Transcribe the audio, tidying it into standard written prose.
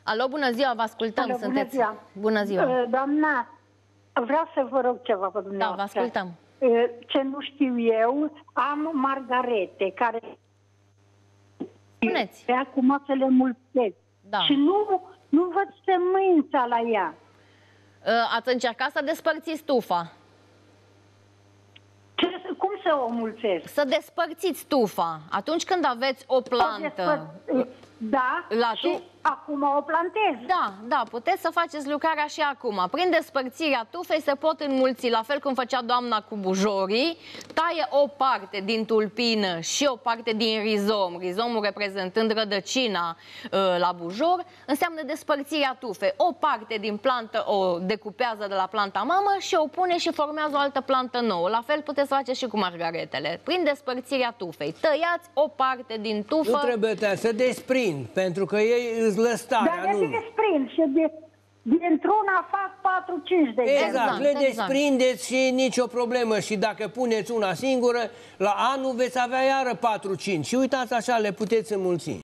Alo, bună ziua, vă ascultăm. Alo, bună ziua. Bună ziua. Doamna, vreau să vă rog ceva pe dumneavoastră. Da, vă ascultăm. Ce nu știu eu, am margarete care... Spuneți. Acum să le mulțesc. Da. Și nu văd sămânța la ea. Ați încercat să despărțiți tufa? Cum să o mulțesc? Să despărțiți tufa. Atunci când aveți o plantă... Da, și acum o plantez. Da, puteți să faceți lucrarea și acum. Prin despărțirea tufei se pot înmulți, la fel cum făcea doamna cu bujorii, taie o parte din tulpină și o parte din rizom, rizomul reprezentând rădăcina la bujor, înseamnă despărțirea tufei. O parte din plantă o decupează de la planta mamă și o pune și formează o altă plantă nouă. La fel puteți să faceți și cu margaretele. Prin despărțirea tufei, tăiați o parte din tufă. Nu trebuie să desprind, pentru că ei îți lăstarea. Dar le desprind și dintr-una fac 4-5 de Exact, le desprindeți și nicio problemă. Și dacă puneți una singură, la anul veți avea iară 4-5. Și uitați așa, le puteți înmulți.